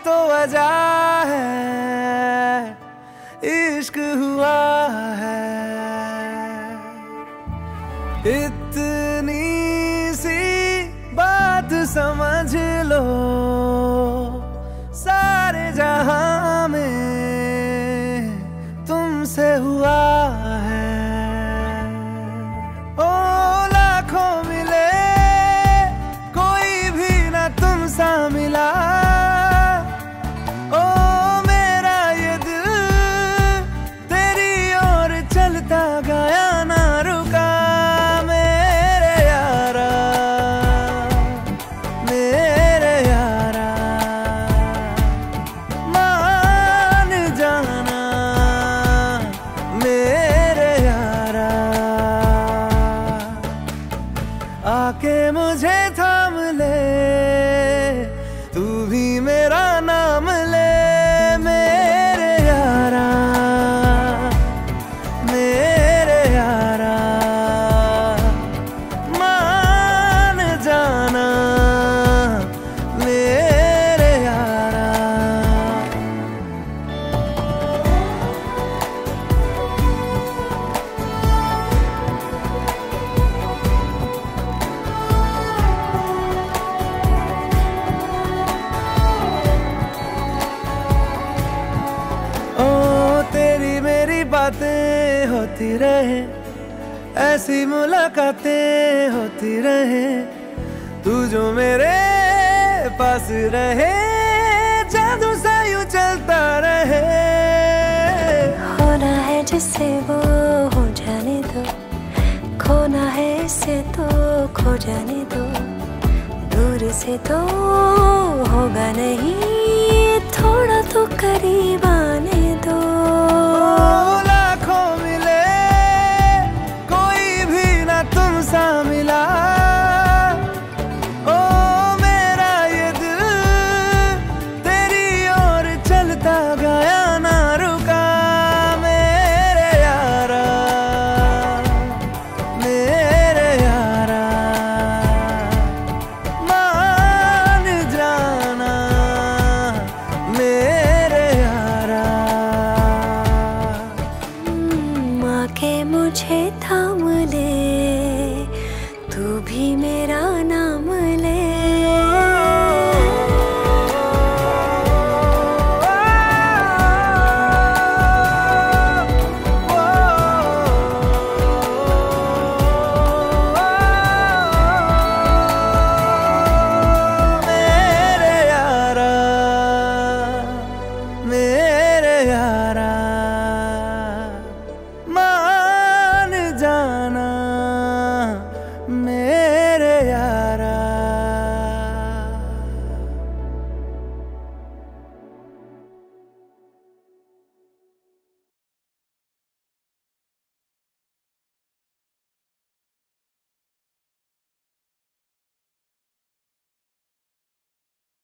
तो वजह है, इश्क हुआ है। इतनी सी बात समझ लो, सारे जहां में तुमसे हुआ है। ओ लाखों मिले, कोई भी ना तुम सा मिला। ओ मेरा ये दिल तेरी ओर चलता गया, ना रुका। मेरे यारा, मेरे यारा, मान जाना मेरे यारा। आके मुझे थाम ले, तू भी मेरा नाम ले। मेरे यारा, मेरे यारा, मान जाना मेरे यारा। तेरी मेरी बातें होती रहे, ऐसी मुलाकातें होती रहे। तू जो मेरे पास रहे, जादू सा यूं चलता रहे। होना है जिससे वो हो जाने दो, खोना है इससे तो खो जाने दो। दूर से तो होगा नहीं, थोड़ा तो करीब